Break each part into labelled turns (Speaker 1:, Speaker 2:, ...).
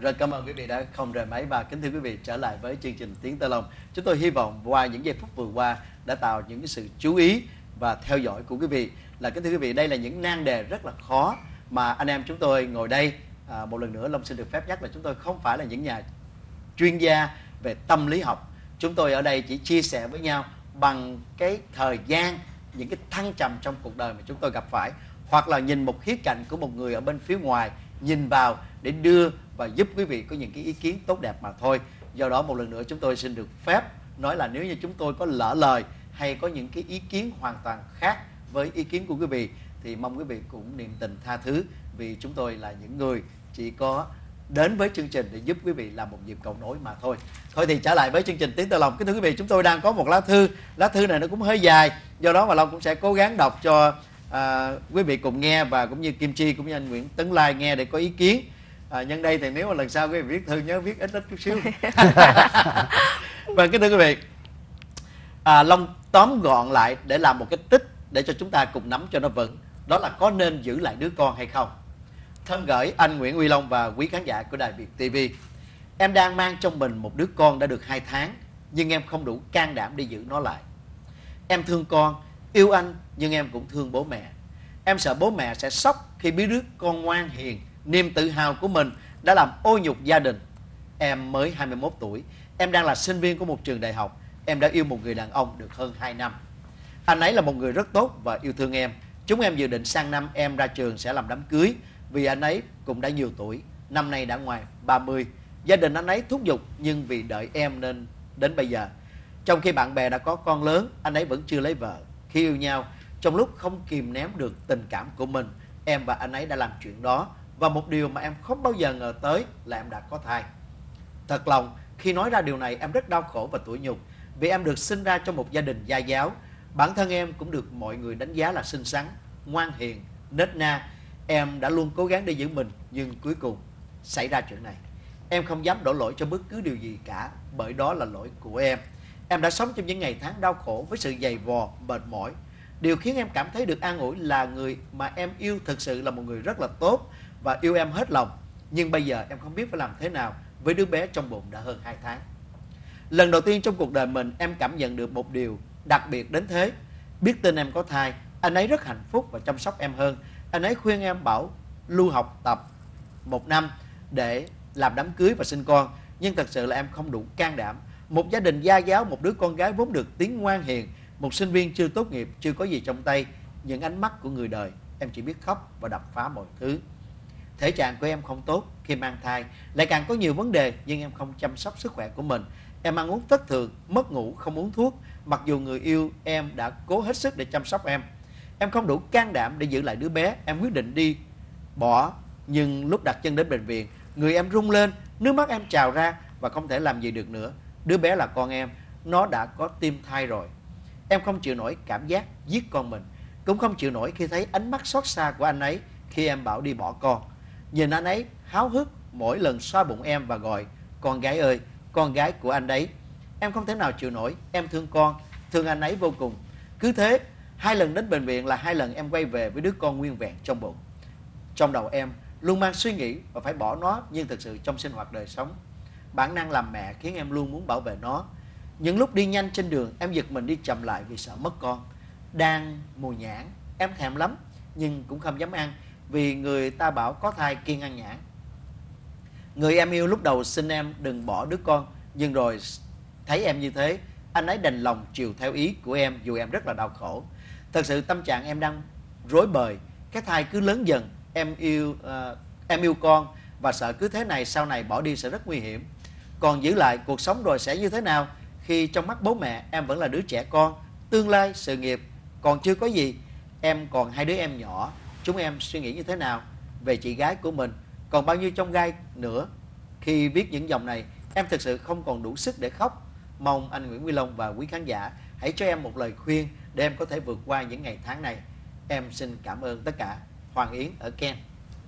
Speaker 1: Rất cảm ơn quý vị đã không rời máy. Và kính thưa quý vị, trở lại với chương trình Tiếng Tơ Lòng. Chúng tôi hy vọng qua những giây phút vừa qua đã tạo những cái sự chú ý và theo dõi của quý vị. Kính thưa quý vị, đây là những nan đề rất là khó mà anh em chúng tôi ngồi đây. Một lần nữa Long xin được phép nhắc là chúng tôi không phải là những nhà chuyên gia về tâm lý học. Chúng tôi ở đây chỉ chia sẻ với nhau bằng cái thời gian, những cái thăng trầm trong cuộc đời mà chúng tôi gặp phải, hoặc là nhìn một khía cạnh của một người ở bên phía ngoài nhìn vào để đưa và giúp quý vị có những cái ý kiến tốt đẹp mà thôi. Do đó một lần nữa chúng tôi xin được phép nói là nếu như chúng tôi có lỡ lời hay có những cái ý kiến hoàn toàn khác với ý kiến của quý vị thì mong quý vị cũng niệm tình tha thứ, vì chúng tôi là những người chỉ có đến với chương trình để giúp quý vị làm một nhịp cầu nối mà thôi. Thôi thì trở lại với chương trình Tiếng Tơ Lòng. Kính thưa quý vị, chúng tôi đang có một lá thư. Lá thư này nó cũng hơi dài, do đó mà Long cũng sẽ cố gắng đọc cho quý vị cùng nghe, và cũng như Kim Chi cũng như anh Nguyễn Tấn Lai nghe để có ý kiến. Nhân đây thì nếu mà lần sau quý vị viết thư nhớ viết ít chút xíu. Và kính thưa quý vị, Long tóm gọn lại để làm một cái tích để cho chúng ta cùng nắm cho nó vững. Đó là có nên giữ lại đứa con hay không. Thân gửi anh Nguyễn Uy Long và quý khán giả của Đài Việt TV. Em đang mang trong mình một đứa con đã được 2 tháng, nhưng em không đủ can đảm để giữ nó lại. Em thương con, yêu anh, nhưng em cũng thương bố mẹ. Em sợ bố mẹ sẽ sốc khi biết đứa con ngoan hiền, niềm tự hào của mình đã làm ô nhục gia đình. Em mới 21 tuổi, em đang là sinh viên của một trường đại học. Em đã yêu một người đàn ông được hơn 2 năm. Anh ấy là một người rất tốt và yêu thương em. Chúng em dự định sang năm em ra trường sẽ làm đám cưới, vì anh ấy cũng đã nhiều tuổi, năm nay đã ngoài 30. Gia đình anh ấy thúc giục nhưng vì đợi em nên đến bây giờ. Trong khi bạn bè đã có con lớn, anh ấy vẫn chưa lấy vợ. Khi yêu nhau, trong lúc không kìm nén được tình cảm của mình, em và anh ấy đã làm chuyện đó. Và một điều mà em không bao giờ ngờ tới là em đã có thai. Thật lòng, khi nói ra điều này em rất đau khổ và tủi nhục, vì em được sinh ra trong một gia đình gia giáo. Bản thân em cũng được mọi người đánh giá là xinh xắn, ngoan hiền, nết na. Em đã luôn cố gắng để giữ mình, nhưng cuối cùng xảy ra chuyện này. Em không dám đổ lỗi cho bất cứ điều gì cả, bởi đó là lỗi của em. Em đã sống trong những ngày tháng đau khổ với sự dày vò, mệt mỏi. Điều khiến em cảm thấy được an ủi là người mà em yêu thực sự là một người rất là tốt và yêu em hết lòng. Nhưng bây giờ em không biết phải làm thế nào với đứa bé trong bụng đã hơn 2 tháng. Lần đầu tiên trong cuộc đời mình, em cảm nhận được một điều đặc biệt đến thế. Biết tin em có thai, anh ấy rất hạnh phúc và chăm sóc em hơn. Anh ấy khuyên em bảo lưu học tập 1 năm để làm đám cưới và sinh con. Nhưng thật sự là em không đủ can đảm. Một gia đình gia giáo, một đứa con gái vốn được tiếng ngoan hiền, một sinh viên chưa tốt nghiệp, chưa có gì trong tay, những ánh mắt của người đời, em chỉ biết khóc và đập phá mọi thứ. Thể trạng của em không tốt khi mang thai, lại càng có nhiều vấn đề, nhưng em không chăm sóc sức khỏe của mình. Em ăn uống thất thường, mất ngủ, không uống thuốc, mặc dù người yêu em đã cố hết sức để chăm sóc em. Em không đủ can đảm để giữ lại đứa bé, em quyết định đi bỏ. Nhưng lúc đặt chân đến bệnh viện, người em rung lên, nước mắt em trào ra và không thể làm gì được nữa. Đứa bé là con em, nó đã có tim thai rồi. Em không chịu nổi cảm giác giết con mình, cũng không chịu nổi khi thấy ánh mắt xót xa của anh ấy khi em bảo đi bỏ con. Nhìn anh ấy háo hức mỗi lần xoa bụng em và gọi con gái ơi, con gái của anh đấy. Em không thể nào chịu nổi, em thương con, thương anh ấy vô cùng. Cứ thế, 2 lần đến bệnh viện là 2 lần em quay về với đứa con nguyên vẹn trong bụng. Trong đầu em luôn mang suy nghĩ và phải bỏ nó, nhưng thực sự trong sinh hoạt đời sống, bản năng làm mẹ khiến em luôn muốn bảo vệ nó. Những lúc đi nhanh trên đường, em giật mình đi chậm lại vì sợ mất con. Đang mùa nhãn, em thèm lắm, nhưng cũng không dám ăn, vì người ta bảo có thai kiêng ăn nhãn. Người em yêu lúc đầu xin em đừng bỏ đứa con, nhưng rồi thấy em như thế, anh ấy đành lòng chiều theo ý của em, dù em rất là đau khổ. Thật sự tâm trạng em đang rối bời, cái thai cứ lớn dần. Em yêu con và sợ cứ thế này sau này bỏ đi sẽ rất nguy hiểm. Còn giữ lại cuộc sống rồi sẽ như thế nào, khi trong mắt bố mẹ em vẫn là đứa trẻ con, tương lai sự nghiệp còn chưa có gì. Em còn 2 đứa em nhỏ, chúng em suy nghĩ như thế nào về chị gái của mình, còn bao nhiêu chông gai nữa. Khi viết những dòng này, em thực sự không còn đủ sức để khóc. Mong anh Nguyễn Huy Long và quý khán giả hãy cho em một lời khuyên để em có thể vượt qua những ngày tháng này. Em xin cảm ơn tất cả. Hoàng Yến ở Ken.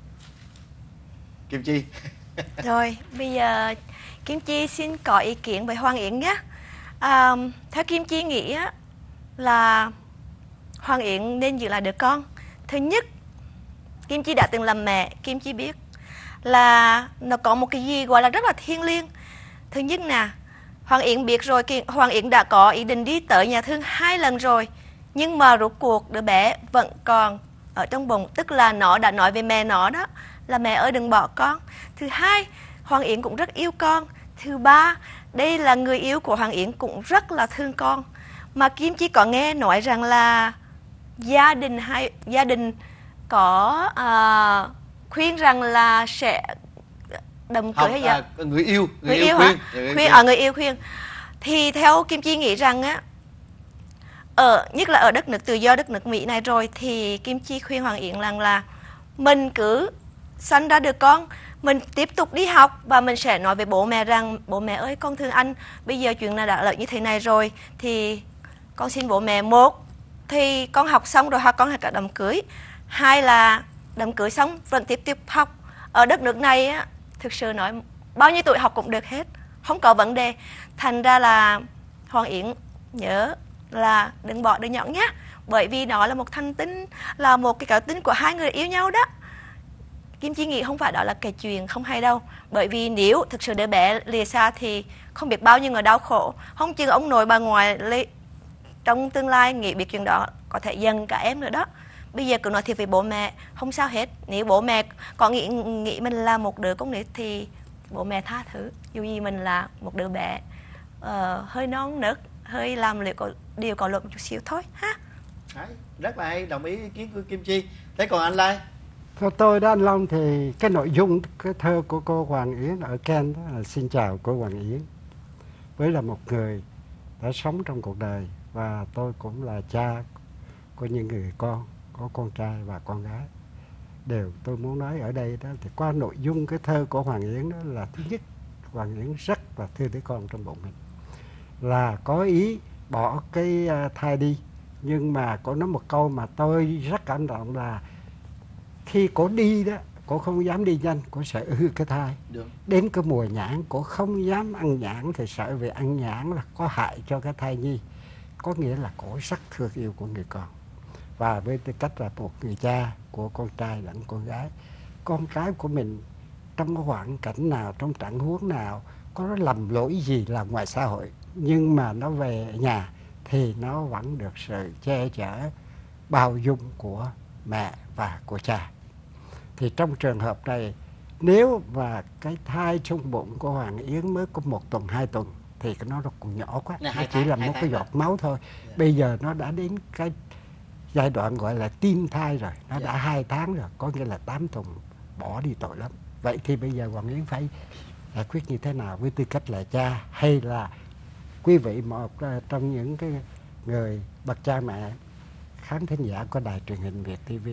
Speaker 1: Kim Chi.
Speaker 2: Rồi, bây giờ Kim Chi xin có ý kiến với Hoàng Yến nhé. Theo Kim Chi nghĩ á, là Hoàng Yến nên giữ lại đứa con. Thứ nhất, Kim Chi đã từng làm mẹ, Kim Chi biết là nó có một cái gì gọi là rất là thiêng liêng. Thứ nhất nè, Hoàng Yến biết rồi, Hoàng Yến đã có ý định đi tới nhà thương 2 lần rồi, nhưng mà rốt cuộc đứa bé vẫn còn ở trong bụng, tức là nó đã nói với mẹ nó đó là mẹ ơi đừng bỏ con. Thứ hai, Hoàng Yến cũng rất yêu con. Thứ ba, đây là người yêu của Hoàng Yến cũng rất là thương con. Mà Kim Chi có nghe nói rằng là gia đình có khuyên rằng là sẽ đám cưới hay gì?
Speaker 1: Người yêu
Speaker 2: khuyên. Người yêu khuyên. Thì theo Kim Chi nghĩ rằng á, nhất là ở đất nước tự do, đất nước Mỹ này rồi, thì Kim Chi khuyên Hoàng Yến rằng là mình cứ sanh ra được con, mình tiếp tục đi học và mình sẽ nói với bố mẹ rằng bố mẹ ơi con thương anh, bây giờ chuyện này đã lợi như thế này rồi thì con xin bố mẹ, một thì con học xong rồi con hay cả đám cưới, hai là đám cưới xong vẫn tiếp tục học. Ở đất nước này á, thực sự nói bao nhiêu tuổi học cũng được hết, không có vấn đề. Thành ra là Hoàng Yến nhớ là đừng bỏ đứa nhỏ nhé, bởi vì đó là một thành tính, là một cái cá tính của hai người yêu nhau đó. Kim Chi nghĩ không phải đó là cái chuyện không hay đâu, bởi vì nếu thực sự đứa bé lìa xa thì không biết bao nhiêu người đau khổ, không chừng ông nội bà ngoại trong tương lai nghĩ biết chuyện đó có thể dần cả em nữa đó. Bây giờ cứ nói thiệt với bố mẹ, không sao hết. Nếu bố mẹ có nghĩ mình là một đứa con nít thì bố mẹ tha thứ, dù gì mình là một đứa bé hơi non nớt, hơi làm điều có lỗi một chút xíu thôi ha.
Speaker 1: Rất là hay, đồng ý ý kiến của Kim Chi. Thế còn anh Lai?
Speaker 3: Theo tôi đó anh Long, thì cái nội dung cái thơ của cô Hoàng Yến ở Ken đó là xin chào cô Hoàng Yến, với là một người đã sống trong cuộc đời, và tôi cũng là cha của những người con, có con trai và con gái. Đều tôi muốn nói ở đây đó thì qua nội dung cái thơ của Hoàng Yến đó là thứ nhất, Hoàng Yến rất là thương đứa con trong bụng mình, là có ý bỏ cái thai đi, nhưng mà cô nói một câu mà tôi rất cảm động là khi cô đi đó, cô không dám đi nhanh, cô sợ hư cái thai.
Speaker 1: Được.
Speaker 3: Đến cái mùa nhãn, cô không dám ăn nhãn thì sợ vì ăn nhãn là có hại cho cái thai nhi. Có nghĩa là cô rất thương yêu của người con. Và với tư cách là một người cha của con trai lẫn con gái, con cái của mình trong cái hoàn cảnh nào, trong trạng huống nào, có nó lầm lỗi gì là ngoài xã hội, nhưng mà nó về nhà thì nó vẫn được sự che chở, bao dung của mẹ và của cha. Thì trong trường hợp này, nếu mà cái thai trong bụng của Hoàng Yến mới có 1 tuần, 2 tuần thì nó còn nhỏ quá, nó chỉ là một cái giọt máu thôi. Bây giờ nó đã đến cái giai đoạn gọi là tim thai rồi, nó đã 2 tháng rồi, có nghĩa là 8 tuần, bỏ đi tội lắm. Vậy thì bây giờ Hoàng Yến phải giải quyết như thế nào với tư cách là cha, hay là quý vị một trong những cái người bậc cha mẹ khán thính giả của đài truyền hình Việt TV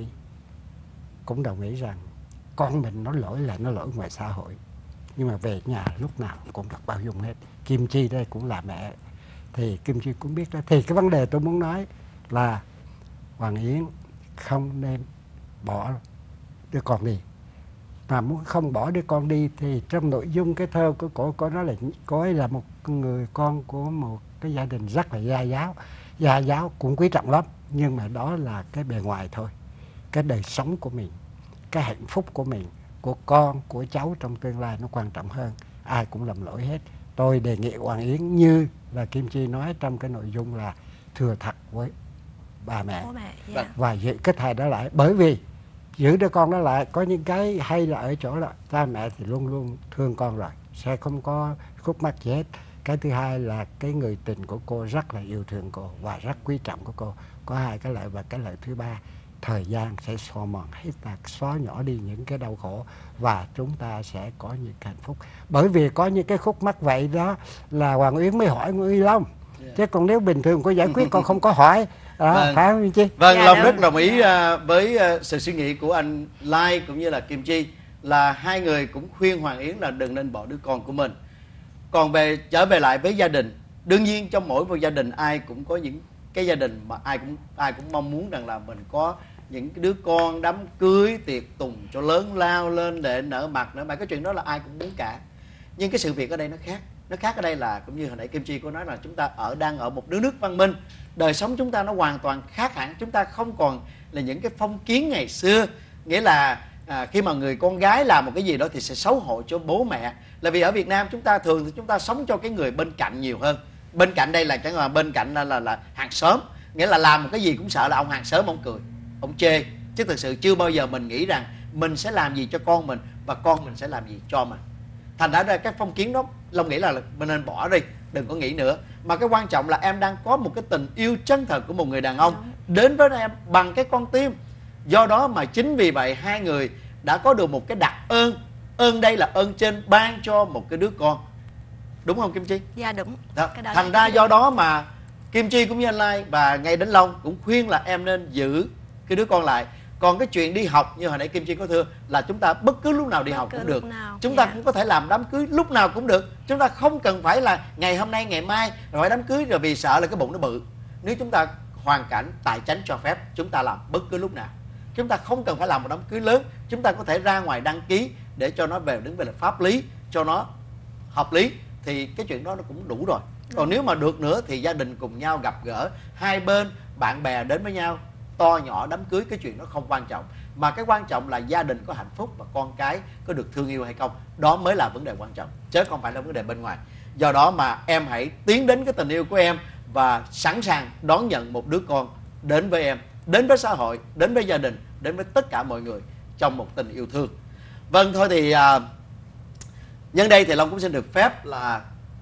Speaker 3: cũng đồng ý rằng con mình nó lỗi là nó lỗi ngoài xã hội, nhưng mà về nhà lúc nào cũng được bao dung hết. Kim Chi đây cũng là mẹ, thì Kim Chi cũng biết đó. Thì cái vấn đề tôi muốn nói là Hoàng Yến không nên bỏ đứa con đi. Mà muốn không bỏ đứa con đi thì trong nội dung cái thơ của cô nói là cô ấy là một người con của một cái gia đình rất là gia giáo. Gia giáo cũng quý trọng lắm, nhưng mà đó là cái bề ngoài thôi. Cái đời sống của mình, cái hạnh phúc của mình, của con, của cháu trong tương lai nó quan trọng hơn. Ai cũng lầm lỗi hết. Tôi đề nghị Hoàng Yến như là Kim Chi nói trong cái nội dung là thừa thật với bà mẹ, và giữ cái thai đó lại. Bởi vì giữ đứa con đó lại có những cái hay là ở chỗ là cha mẹ thì luôn luôn thương con rồi, sẽ không có khúc mắc gì hết. Cái thứ hai là cái người tình của cô rất là yêu thương cô và rất quý trọng của cô. Có 2 cái lợi, và cái lợi thứ ba, thời gian sẽ xóa mòn hết, xóa nhỏ đi những cái đau khổ, và chúng ta sẽ có những hạnh phúc. Bởi vì có những cái khúc mắc vậy đó là Hoàng Yến mới hỏi Nguyễn Uy Long, chứ còn nếu bình thường có giải quyết con không có hỏi. Phải không Chi?
Speaker 1: Vâng, Long rất đồng ý với sự suy nghĩ của anh Lai cũng như là Kim Chi, là hai người cũng khuyên Hoàng Yến là đừng nên bỏ đứa con của mình. Còn trở về lại với gia đình, đương nhiên trong mỗi một gia đình ai cũng có những cái gia đình mà ai cũng mong muốn rằng là mình có những cái đứa con, đám cưới, tiệc tùng cho lớn lao lên để nở mặt nở mày. Cái chuyện đó là ai cũng muốn cả. Nhưng cái sự việc ở đây nó khác. Nó khác ở đây là cũng như hồi nãy Kim Chi có nói là chúng ta đang ở một nước văn minh. Đời sống chúng ta nó hoàn toàn khác hẳn. Chúng ta không còn là những cái phong kiến ngày xưa. Nghĩa là khi mà người con gái làm một cái gì đó thì sẽ xấu hổ cho bố mẹ. Là vì ở Việt Nam chúng ta thường thì chúng ta sống cho cái người bên cạnh nhiều hơn. Bên cạnh đây là cái bên cạnh là hàng xóm, nghĩa là làm một cái gì cũng sợ là ông hàng xóm ông cười, ông chê, chứ thực sự chưa bao giờ mình nghĩ rằng mình sẽ làm gì cho con mình và con mình sẽ làm gì cho mình. Thành ra cái phong kiến đó Long nghĩ là mình nên bỏ đi, đừng có nghĩ nữa. Mà cái quan trọng là em đang có một cái tình yêu chân thật của một người đàn ông đến với em bằng cái con tim. Do đó mà chính vì vậy hai người đã có được một cái đặc ơn. Ơn đây là ơn trên ban cho một cái đứa con. Đúng không Kim Chi?
Speaker 2: Dạ đúng.
Speaker 1: Đó. Thành ra do đó mà Kim Chi cũng như anh Lai và ngay đến Long cũng khuyên là em nên giữ cái đứa con lại. Còn cái chuyện đi học như hồi nãy Kim Chi có thưa là chúng ta bất cứ lúc nào đi học cũng được. Chúng ta cũng có thể làm đám cưới lúc nào cũng được. Chúng ta không cần phải là ngày hôm nay ngày mai rồi phải đám cưới rồi vì sợ là cái bụng nó bự. Nếu chúng ta hoàn cảnh tài chánh cho phép, chúng ta làm bất cứ lúc nào. Chúng ta không cần phải làm một đám cưới lớn. Chúng ta có thể ra ngoài đăng ký để cho nó đứng về pháp lý, cho nó hợp lý. Thì cái chuyện đó nó cũng đủ rồi. Còn nếu mà được nữa thì gia đình cùng nhau gặp gỡ, hai bên bạn bè đến với nhau, to nhỏ đám cưới, cái chuyện đó không quan trọng. Mà cái quan trọng là gia đình có hạnh phúc và con cái có được thương yêu hay không. Đó mới là vấn đề quan trọng, chứ không phải là vấn đề bên ngoài. Do đó mà em hãy tiến đến cái tình yêu của em và sẵn sàng đón nhận một đứa con đến với em, đến với xã hội, đến với gia đình, đến với tất cả mọi người trong một tình yêu thương. Vâng, thôi thì nhân đây thì Long cũng xin được phép là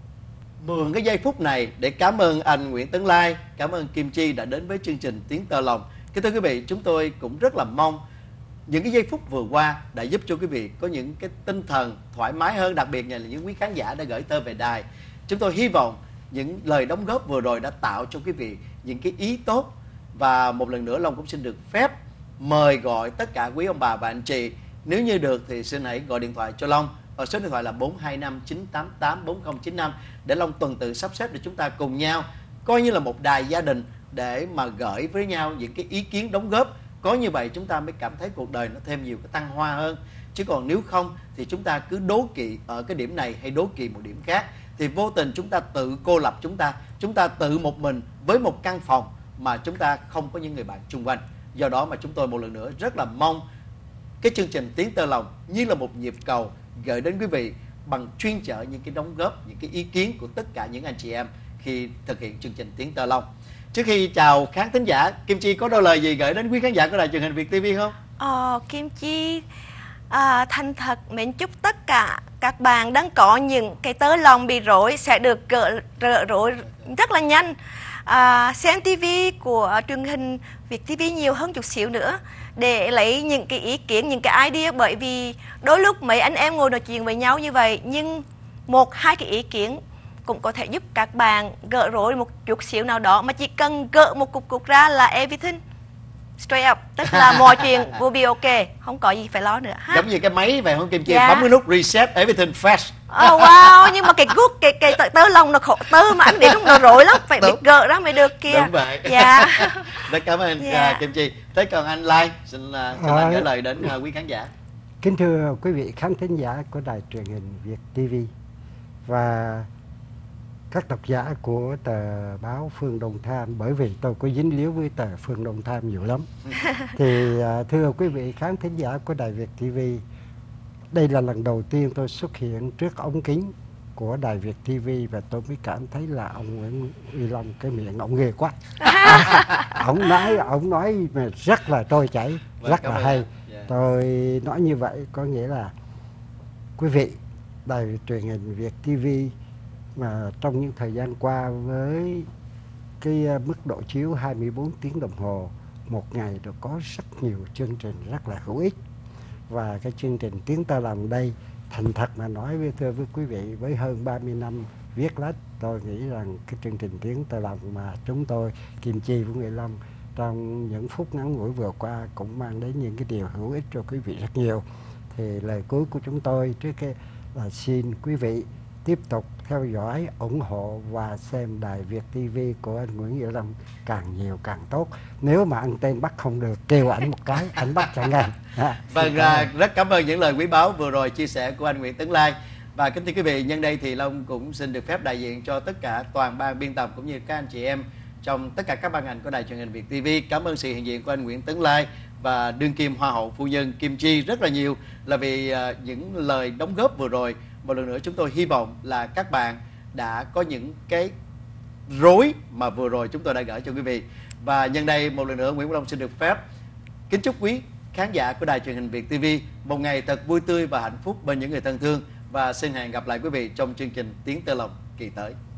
Speaker 1: mượn cái giây phút này để cảm ơn anh Nguyễn Tấn Lai, cảm ơn Kim Chi đã đến với chương trình Tiếng Tơ Lòng. Kính thưa quý vị, chúng tôi cũng rất là mong những cái giây phút vừa qua đã giúp cho quý vị có những cái tinh thần thoải mái hơn, đặc biệt là những quý khán giả đã gửi thơ về đài. Chúng tôi hy vọng những lời đóng góp vừa rồi đã tạo cho quý vị những cái ý tốt. Và một lần nữa Long cũng xin được phép mời gọi tất cả quý ông bà và anh chị, nếu như được thì xin hãy gọi điện thoại cho Long ở số điện thoại là 425 988 4095 để Long tuần tự sắp xếp để chúng ta cùng nhau coi như là một đài gia đình để mà gửi với nhau những cái ý kiến đóng góp. Có như vậy chúng ta mới cảm thấy cuộc đời nó thêm nhiều cái thăng hoa hơn. Chứ còn nếu không thì chúng ta cứ đố kỵ ở cái điểm này hay đố kỵ một điểm khác thì vô tình chúng ta tự cô lập chúng ta tự một mình với một căn phòng mà chúng ta không có những người bạn chung quanh. Do đó mà chúng tôi một lần nữa rất là mong cái chương trình Tiếng Tơ Lòng như là một nhịp cầu gửi đến quý vị bằng chuyên chở những cái đóng góp, những cái ý kiến của tất cả những anh chị em khi thực hiện chương trình Tiếng Tơ Lòng. Trước khi chào khán thính giả, Kim Chi có đôi lời gì gửi đến quý khán giả của đài truyền hình Việt TV không?
Speaker 2: Kim Chi thành thật mến chúc tất cả các bạn đang có những cái tơ lòng bị rối sẽ được gỡ rối rất là nhanh. Xem TV của truyền hình Việt TV nhiều hơn chút xíu nữa để lấy những cái ý kiến, những cái idea, bởi vì đôi lúc mấy anh em ngồi nói chuyện với nhau như vậy nhưng một hai cái ý kiến cũng có thể giúp các bạn gỡ rối một chút xíu nào đó, mà chỉ cần gỡ một cục ra là everything straight up, tức là mọi chuyện will be okay, không có gì phải lo nữa ha.
Speaker 1: Giống như cái máy về không Kim Chi, bấm cái nút reset everything fresh.
Speaker 2: Wow, nhưng mà cái tơ lòng nó khổ tơ mà anh biết nó rối lắm, phải biết gỡ ra mới được kia.
Speaker 1: Đúng vậy. Rất cảm ơn Kim Chi. Thế còn anh Lai xin anh gửi lời đến quý khán giả.
Speaker 3: Kính thưa quý vị khán thính giả của đài truyền hình Việt TV và các độc giả của tờ báo Phương Đông Tham, bởi vì tôi có dính líu với tờ Phương Đông Tham nhiều lắm. Thì thưa quý vị khán thính giả của đài Việt TV, đây là lần đầu tiên tôi xuất hiện trước ống kính của đài Việt TV và tôi mới cảm thấy là ông Nguyễn Uy Long cái miệng ông ghê quá. Ông nói mà rất là trôi chảy, rất là hay. Tôi nói như vậy có nghĩa là quý vị đài truyền hình Việt TV mà trong những thời gian qua với cái mức độ chiếu 24 tiếng đồng hồ một ngày được có rất nhiều chương trình rất là hữu ích. Và cái chương trình Tiếng Tơ Lòng đây, thành thật mà nói với quý vị, với hơn 30 năm viết lách, tôi nghĩ rằng cái chương trình Tiếng Tơ Lòng mà chúng tôi, Kim Chi với Nguyễn Long, trong những phút ngắn ngủi vừa qua cũng mang đến những cái điều hữu ích cho quý vị rất nhiều. Thì lời cuối của chúng tôi trước cái là xin quý vị tiếp tục theo dõi, ủng hộ và xem đài Việt TV của anh Nguyễn Uy Long càng nhiều càng tốt. Nếu mà anh tên bắt không được, kêu ảnh một cái, anh bắt chẳng ngay.
Speaker 1: Vâng, rất cảm ơn những lời quý báu vừa rồi chia sẻ của anh Nguyễn Tấn Lai. Và kính thưa quý vị, nhân đây thì Long cũng xin được phép đại diện cho tất cả toàn ban biên tập cũng như các anh chị em trong tất cả các ban ngành của đài truyền hình Việt TV cảm ơn sự hiện diện của anh Nguyễn Tấn Lai và đương kim Hoa hậu phu nhân Kim Chi rất là nhiều là vì những lời đóng góp vừa rồi. Một lần nữa chúng tôi hy vọng là các bạn đã có những cái rối mà vừa rồi chúng tôi đã gửi cho quý vị. Và nhân đây một lần nữa Nguyễn Quốc Long xin được phép kính chúc quý khán giả của Đài Truyền hình Việt TV một ngày thật vui tươi và hạnh phúc bên những người thân thương, và xin hẹn gặp lại quý vị trong chương trình Tiếng Tơ Lòng kỳ tới.